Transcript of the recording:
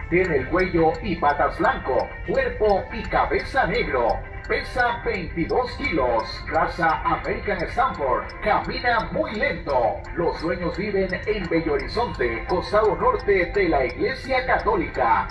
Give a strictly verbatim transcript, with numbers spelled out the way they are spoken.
Tiene el cuello y patas blanco, cuerpo y cabeza negro. Pesa veintidós kilos, raza American Stanford, camina muy lento. Los dueños viven en Bello Horizonte, costado norte de la Iglesia Católica.